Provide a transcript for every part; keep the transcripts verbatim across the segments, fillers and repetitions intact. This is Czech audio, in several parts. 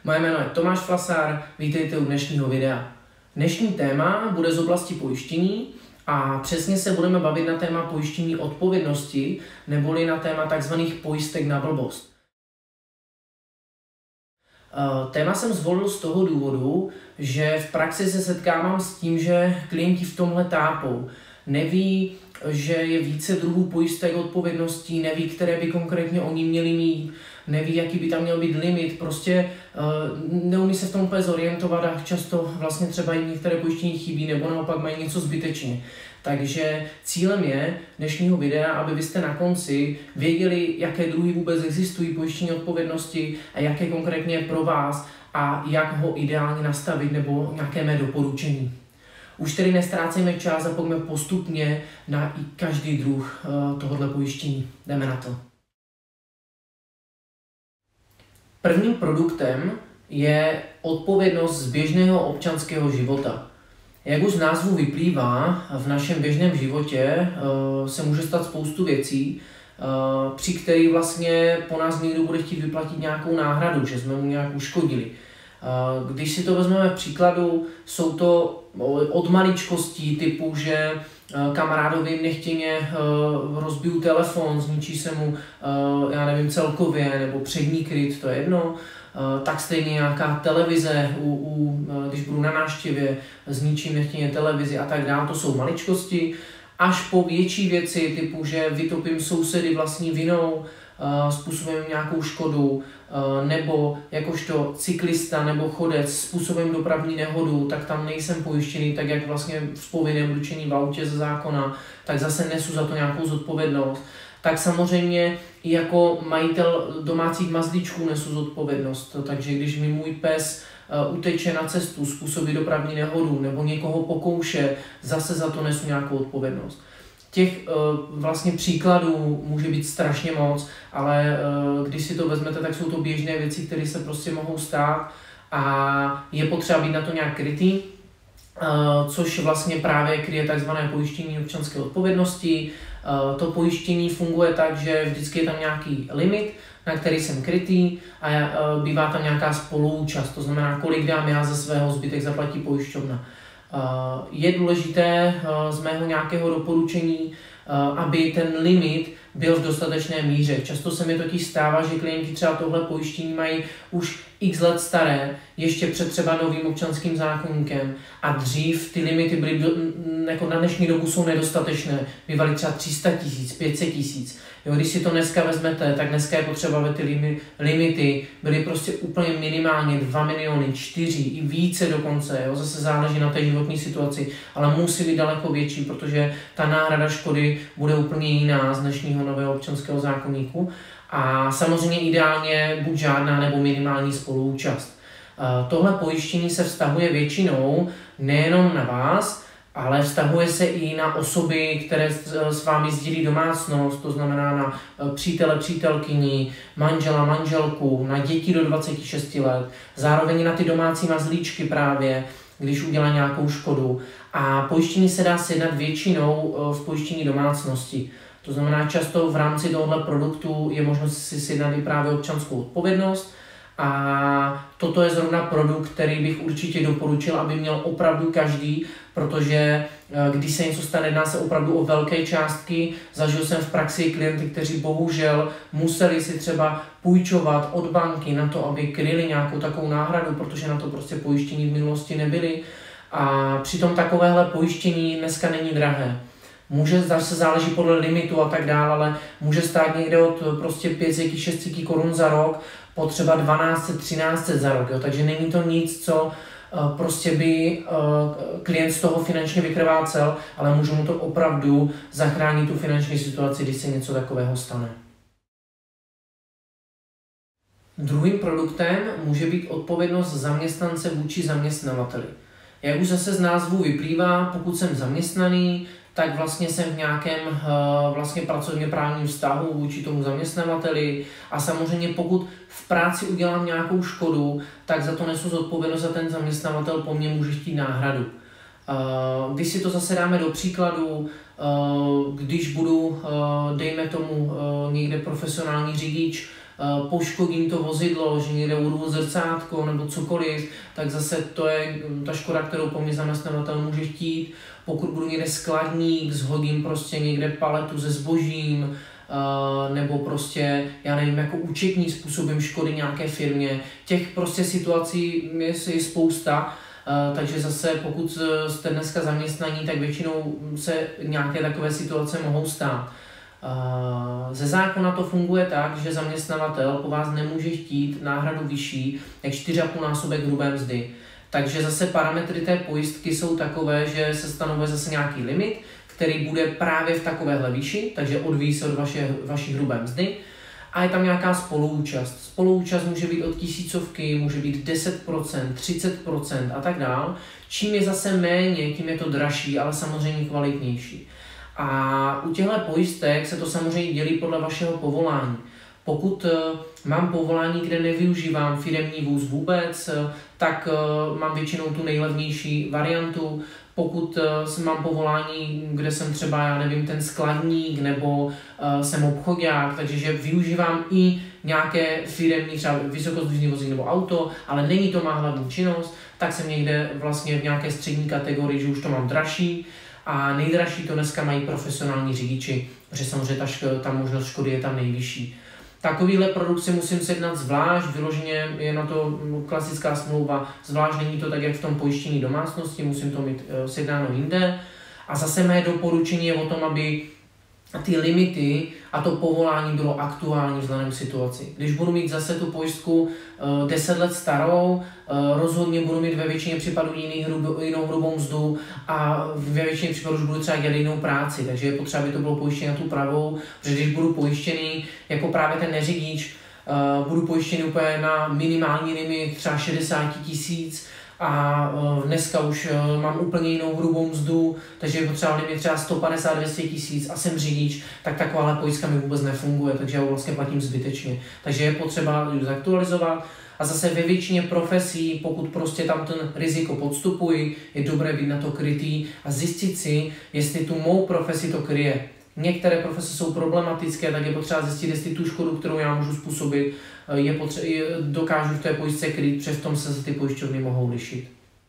Moje jméno je Tomáš Flasár, vítejte u dnešního videa. Dnešní téma bude z oblasti pojištění a přesně se budeme bavit na téma pojištění odpovědnosti, neboli na téma tzv. Pojistek na blbost. Téma jsem zvolil z toho důvodu, že v praxi se setkávám s tím, že klienti v tomhle tápou. Neví, že je více druhů pojistek odpovědností, neví, které by konkrétně oni měli mít, neví, jaký by tam měl být limit, prostě uh, neumí se v tom úplně zorientovat a často vlastně třeba jim některé pojištění chybí nebo naopak mají něco zbytečně. Takže cílem je dnešního videa, aby vy jste na konci věděli, jaké druhy vůbec existují pojištění odpovědnosti a jaké konkrétně je pro vás a jak ho ideálně nastavit nebo nějaké mé doporučení. Už tedy nestrácejme čas a pojďme postupně na i každý druh uh, tohoto pojištění. Jdeme na to. Prvním produktem je odpovědnost z běžného občanského života. Jak už z názvu vyplývá, v našem běžném životě uh, se může stát spoustu věcí, uh, při kterých vlastně po nás někdo bude chtít vyplatit nějakou náhradu, že jsme mu nějak uškodili. Uh, když si to vezmeme v příkladu, jsou to od maličkostí typu, že uh, kamarádovi nechtěně uh, rozbiju telefon, zničí se mu, uh, já nevím, celkově, nebo přední kryt, to je jedno. Uh, tak stejně nějaká televize, u, u, uh, když budu na návštěvě, zničím nechtěně televizi a tak dále, to jsou maličkosti, až po větší věci typu, že vytopím sousedy vlastní vinou, uh, způsobím nějakou škodu, uh, nebo jakožto cyklista nebo chodec způsobím dopravní nehodu, tak tam nejsem pojištěný, tak jak vlastně v povinném ručení v autě ze zákona, tak zase nesu za to nějakou zodpovědnost. Tak samozřejmě i jako majitel domácích mazlíčků nesu zodpovědnost. Takže když mi můj pes uh, uteče na cestu, způsobí dopravní nehodu nebo někoho pokouše, zase za to nesu nějakou odpovědnost. Těch uh, vlastně příkladů může být strašně moc, ale uh, když si to vezmete, tak jsou to běžné věci, které se prostě mohou stát a je potřeba být na to nějak krytý. Uh, což vlastně právě kryje takzvané pojištění občanské odpovědnosti. Uh, to pojištění funguje tak, že vždycky je tam nějaký limit, na který jsem krytý a uh, bývá tam nějaká spoluúčast, to znamená, kolik dám já ze svého, zbytek zaplatí pojišťovna. Uh, je důležité uh, z mého nějakého doporučení, uh, aby ten limit byl v dostatečné míře. Často se mi totiž stává, že klienti třeba tohle pojištění mají už x let staré, ještě před třeba novým občanským zákoníkem a dřív ty limity byly, jako na dnešní dobu jsou nedostatečné, bývaly třeba tři sta tisíc, pět set tisíc. Jo, když si to dneska vezmete, tak dneska je potřeba, aby ty limity byly prostě úplně minimálně dva miliony, čtyři i více dokonce, jo, zase záleží na té životní situaci, ale musí být daleko větší, protože ta náhrada škody bude úplně jiná z dnešního nového občanského zákoníku. A samozřejmě ideálně buď žádná nebo minimální spoluúčast. Tohle pojištění se vztahuje většinou nejenom na vás, ale vztahuje se i na osoby, které s vámi sdílí domácnost, to znamená na přítele, přítelkyni, manžela, manželku, na děti do dvaceti šesti let, zároveň na ty domácí mazlíčky právě, když udělá nějakou škodu. A pojištění se dá sjednat většinou v pojištění domácnosti. To znamená, často v rámci tohoto produktu je možnost si sjednat i právě občanskou odpovědnost a toto je zrovna produkt, který bych určitě doporučil, aby měl opravdu každý, protože když se něco stane, jedná se opravdu o velké částky. Zažil jsem v praxi klienty, kteří bohužel museli si třeba půjčovat od banky na to, aby kryli nějakou takovou náhradu, protože na to prostě pojištění v minulosti nebyly. A přitom takovéhle pojištění dneska není drahé. Může zase záleží podle limitu a tak dále, ale může stát někde od prostě pět set šest set korun za rok po třeba dvanáct set třináct set za rok. Jo? Takže není to nic, co uh, prostě by uh, klient z toho finančně vykrvácel, ale může mu to opravdu zachránit tu finanční situaci, když se něco takového stane. Druhým produktem může být odpovědnost zaměstnance vůči zaměstnavateli. Jak už zase z názvu vyplývá, pokud jsem zaměstnaný, tak vlastně jsem v nějakém vlastně pracovně právním vztahu vůči tomu zaměstnavateli a samozřejmě pokud v práci udělám nějakou škodu, tak za to nesu zodpovědnost a ten zaměstnavatel po mně může chtít náhradu. Když si to zase dáme do příkladu, když budu, dejme tomu, někde profesionální řidič poškodím to vozidlo, že někde urvu zrcátko nebo cokoliv, tak zase to je ta škoda, kterou po mně zaměstnavatel může chtít. Pokud budu někde skladník, zhodím prostě někde paletu se zbožím, nebo prostě, já nevím, jako účetní způsobem škody nějaké firmě. Těch prostě situací je, je spousta, takže zase pokud jste dneska zaměstnaní, tak většinou se nějaké takové situace mohou stát. Ze zákona to funguje tak, že zaměstnavatel po vás nemůže chtít náhradu vyšší než čtyři a půl násobek hrubé mzdy. Takže zase parametry té pojistky jsou takové, že se stanovuje zase nějaký limit, který bude právě v takovéhle výši, takže odvíjí se od vaše, vaší hrubé mzdy. A je tam nějaká spoluúčast. Spoluúčast může být od tisícovky, může být deset procent, třicet procent a tak dál. Čím je zase méně, tím je to dražší, ale samozřejmě kvalitnější. A u těchto pojistek se to samozřejmě dělí podle vašeho povolání. Pokud mám povolání, kde nevyužívám firemní vůz vůbec, tak mám většinou tu nejlevnější variantu. Pokud mám povolání, kde jsem třeba, já nevím, ten skladník nebo jsem obchodák, takže že využívám i nějaké firemní, třeba vysokozdvižné vozy nebo auto, ale není to má hlavní činnost, tak jsem někde vlastně v nějaké střední kategorii, že už to mám dražší. A nejdražší to dneska mají profesionální řidiči, protože samozřejmě ta, ško- ta možnost škody je tam nejvyšší. Takovýhle produkt si musím sjednat zvlášť, vyloženě je na to klasická smlouva, zvlášť není to tak, jak v tom pojištění domácnosti, musím to mít uh, sjednáno jinde. A zase mé doporučení je o tom, aby ty limity a to povolání bylo aktuální vzhledem k situaci. Když budu mít zase tu pojistku uh, deset let starou, uh, rozhodně budu mít ve většině případů jiný hrub, jinou hrubou mzdu a ve většině případů už budu třeba dělat jinou práci, takže je potřeba, aby to bylo pojištěné na tu pravou, protože když budu pojištěný jako právě ten neřidič, uh, budu pojištěný úplně na minimální limit třeba šedesát tisíc, a dneska už mám úplně jinou hrubou mzdu, takže je potřeba limit třeba sto padesát až dvě stě tisíc a jsem řidič, tak taková pojistka mi vůbec nefunguje, takže já ho vlastně platím zbytečně. Takže je potřeba ji zaktualizovat a zase ve většině profesí, pokud prostě tam ten riziko podstupuji, je dobré být na to krytý a zjistit si, jestli tu mou profesi to kryje. Některé profese jsou problematické, tak je potřeba zjistit, jestli tu škodu, kterou já můžu způsobit, je potře- je, dokážu v té pojistce kryt, přes tom se ty pojišťovny mohou lišit.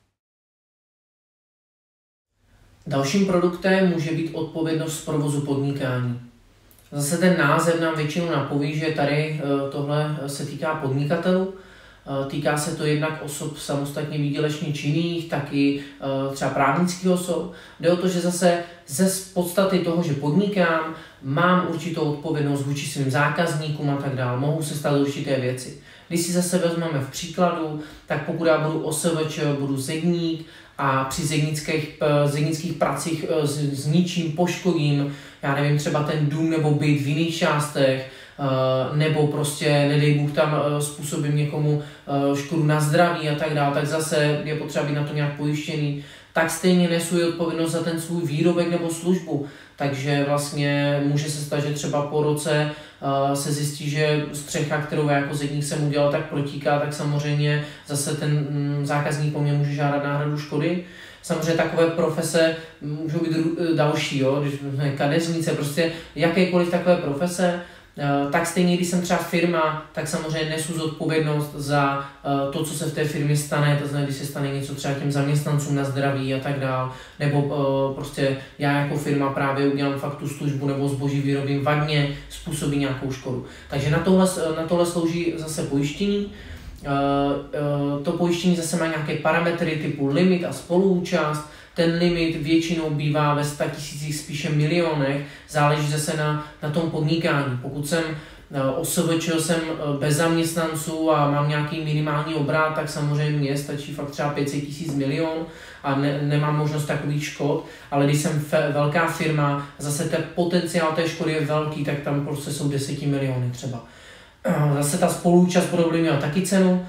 Dalším produktem může být odpovědnost z provozu podnikání. Zase ten název nám většinou napoví, že tady tohle se týká podnikatelů. Týká se to jednak osob samostatně výdělečně činných, tak i třeba právnických osob. Jde o to, že zase ze podstaty toho, že podnikám, mám určitou odpovědnost vůči svým zákazníkům a tak dále. Mohou se stát určité věci. Když si zase vezmeme v příkladu, tak pokud já budu O S V Č, budu zedník a při zednických, zednických pracích zničím, poškodím, já nevím, třeba ten dům nebo byt v jiných částech, nebo prostě, nedej Bůh, tam způsobím někomu škodu na zdraví a tak dále, tak zase je potřeba být na to nějak pojištěný, tak stejně nesu i odpovědnost za ten svůj výrobek nebo službu. Takže vlastně může se stát, že třeba po roce se zjistí, že střecha, kterou já jako zedník jsem udělal, tak protíká, tak samozřejmě zase ten zákazník po mně může žádat náhradu škody. Samozřejmě takové profese můžou být další, jo? Když kadeřnice, prostě jakékoliv takové profese, tak stejně, když jsem třeba firma, tak samozřejmě nesu zodpovědnost za to, co se v té firmě stane, to znamená, když se stane něco třeba těm zaměstnancům na zdraví a tak dál, nebo prostě já jako firma právě udělám fakt tu službu nebo zboží vyrobím vadně, způsobí nějakou škodu. Takže na tohle, na tohle slouží zase pojištění. To pojištění zase má nějaké parametry typu limit a spoluúčast. Ten limit většinou bývá ve sta tisících, spíše milionech, záleží zase na, na tom podnikání. Pokud jsem O S V Č, jsem bez zaměstnanců a mám nějaký minimální obrat, tak samozřejmě stačí fakt třeba pět set tisíc milion a ne, nemám možnost takových škod, ale když jsem fe, velká firma, zase ten potenciál té škody je velký, tak tam prostě jsou deset miliony třeba. Zase ta spoluúčast bude mít taky cenu.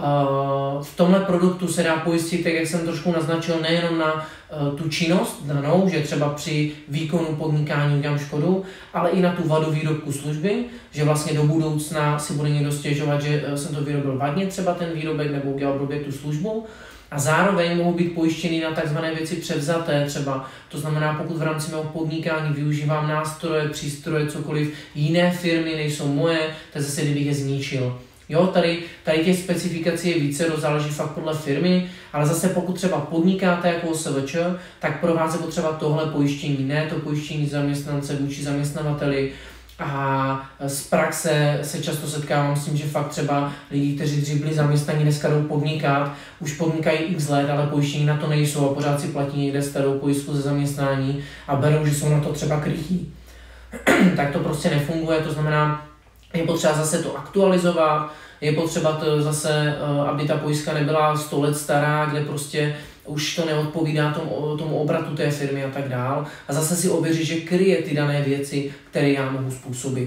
V tomhle produktu se dá pojistit, tak jak jsem trošku naznačil, nejenom na tu činnost danou, že třeba při výkonu podnikání udělám škodu, ale i na tu vadu výrobku služby, že vlastně do budoucna si bude někdo stěžovat, že jsem to vyrobil vadně třeba ten výrobek nebo udělal blbě tu službu. A zároveň mohou být pojištěny na takzvané věci převzaté třeba. To znamená, pokud v rámci mého podnikání využívám nástroje, přístroje, cokoliv, jiné firmy nejsou moje, tak zase kdybych je zničil. Jo, tady, tady těch specifikací je více, záleží fakt podle firmy, ale zase pokud třeba podnikáte jako O S V Č, tak pro vás je potřeba tohle pojištění, ne to pojištění zaměstnance vůči zaměstnavateli. A z praxe se často setkávám s tím, že fakt třeba lidi, kteří dřív byli zaměstnaní, dneska jdou podnikat, už podnikají x let, ale pojištění na to nejsou a pořád si platí někde starou pojistku ze zaměstnání a berou, že jsou na to třeba krytí. Tak to prostě nefunguje, to znamená, je potřeba zase to aktualizovat, je potřeba to zase, aby ta pojistka nebyla sto let stará, kde prostě už to neodpovídá tomu, tomu obratu té firmy a tak dál. A zase si ověřit, že kryje ty dané věci, které já mohu způsobit.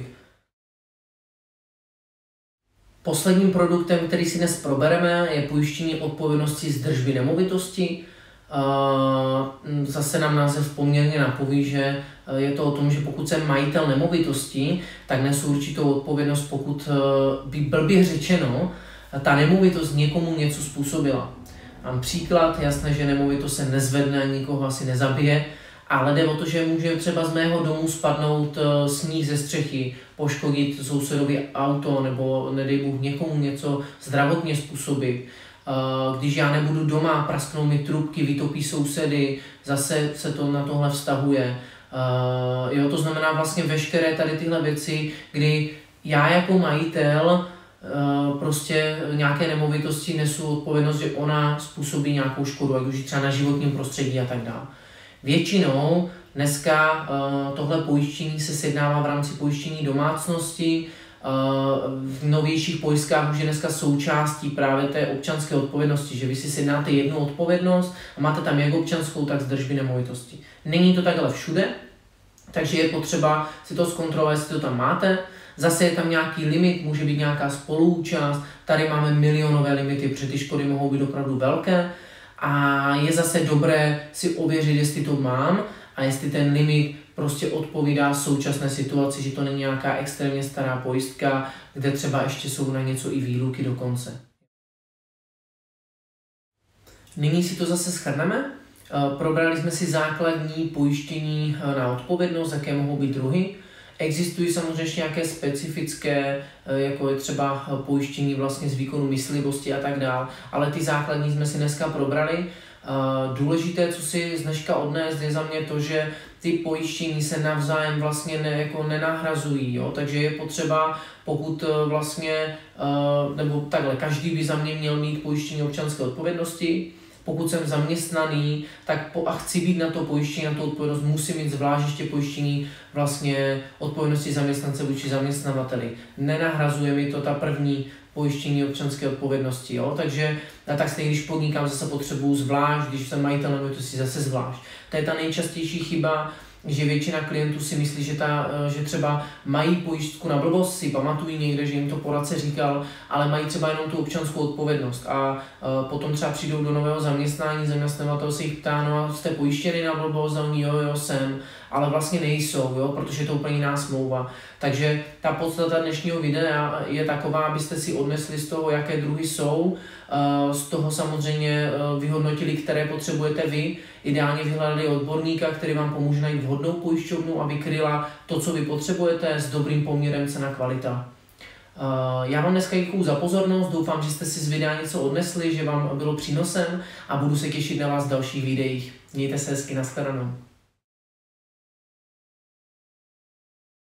Posledním produktem, který si dnes probereme, je pojištění odpovědnosti z držby nemovitosti. Zase nám název poměrně napoví, že je to o tom, že pokud jsem majitel nemovitosti, tak nesu určitou odpovědnost, pokud by blbě řečeno, ta nemovitost někomu něco způsobila. Mám příklad, jasné, že nemovitost se nezvedne, nikoho asi nezabije, ale jde o to, že může třeba z mého domu spadnout sníh ze střechy, poškodit sousedovi auto nebo nedej Bůh někomu něco zdravotně způsobit. Když já nebudu doma, prasknou mi trubky, vytopí sousedy, zase se to na tohle vztahuje. Jo, to znamená vlastně veškeré tady tyhle věci, kdy já jako majitel prostě nějaké nemovitosti nesu odpovědnost, že ona způsobí nějakou škodu, ať už třeba na životním prostředí a tak dále. Většinou dneska tohle pojištění se sjednává v rámci pojištění domácnosti. V novějších pojistkách už je dneska součástí právě té občanské odpovědnosti, že vy si sjednáte jednu odpovědnost a máte tam jak občanskou, tak z držby nemovitosti. Není to takhle všude, takže je potřeba si to zkontrolovat, jestli to tam máte. Zase je tam nějaký limit, může být nějaká spoluúčast, tady máme milionové limity, protože ty škody mohou být opravdu velké a je zase dobré si ověřit, jestli to mám a jestli ten limit prostě odpovídá současné situaci, že to není nějaká extrémně stará pojistka, kde třeba ještě jsou na něco i výluky dokonce. Nyní si to zase shrneme. Probrali jsme si základní pojištění na odpovědnost, jaké mohou být druhy. Existují samozřejmě nějaké specifické, jako je třeba pojištění vlastně z výkonu myslivosti a tak dále, ale ty základní jsme si dneska probrali. Důležité, co si z dneška odnést, je za mě to, že ty pojištění se navzájem vlastně ne, jako nenahrazují, jo? Takže je potřeba, pokud vlastně, nebo takhle, každý by za mě měl mít pojištění občanské odpovědnosti. Pokud jsem zaměstnaný, tak po, a chci být na to pojištění, na tu odpovědnost, musím mít zvlášť ještě pojištění vlastně odpovědnosti zaměstnance vůči zaměstnavateli. Nenahrazuje mi to ta první pojištění občanské odpovědnosti, jo? Takže tak stejně, když podnikám, zase potřebuju zvlášť, když jsem majitel nemovitosti, zase zvlášť. To je ta nejčastější chyba, že většina klientů si myslí, že, ta, že třeba mají pojistku na blbost, si pamatují někde, že jim to poradce říkal, ale mají třeba jenom tu občanskou odpovědnost a potom třeba přijdou do nového zaměstnání, zaměstnavatel se jich ptá, no a jste pojištěni na blbost, a oni jo, jo, jsem, ale vlastně nejsou, jo, protože je to úplně jiná smlouva. Takže ta podstata dnešního videa je taková, abyste si odnesli z toho, jaké druhy jsou, z toho samozřejmě vyhodnotili, které potřebujete vy, ideálně vyhledali odborníka, který vám pomůže najít vhodnou pojišťovnu a vykryla to, co vy potřebujete s dobrým poměrem cena kvalita. Já vám dneska děkuju za pozornost, doufám, že jste si z videa něco odnesli, že vám bylo přínosem a budu se těšit na vás v dalších videích. Mějte se hezky, nashledanou.